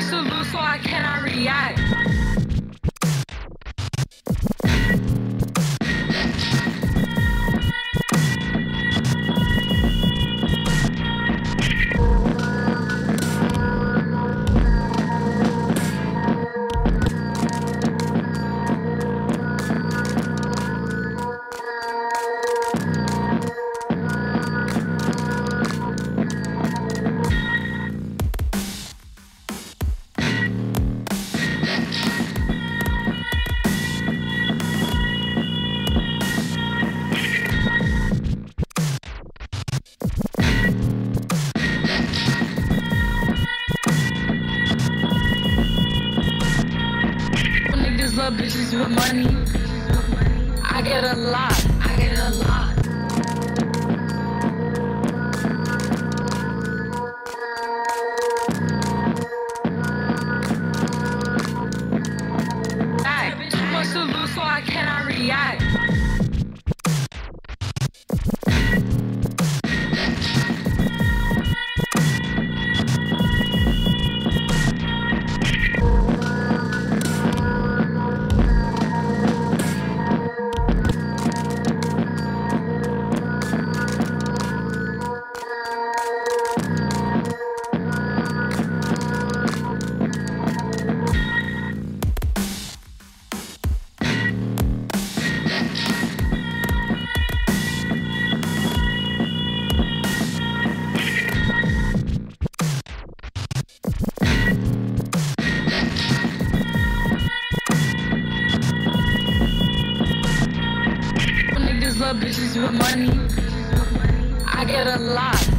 much to lose, so I cannot react. Love bitches with money. I get a lot. I get a lot. Too much to lose, so I cannot react. Love bitches with money. I get a lot.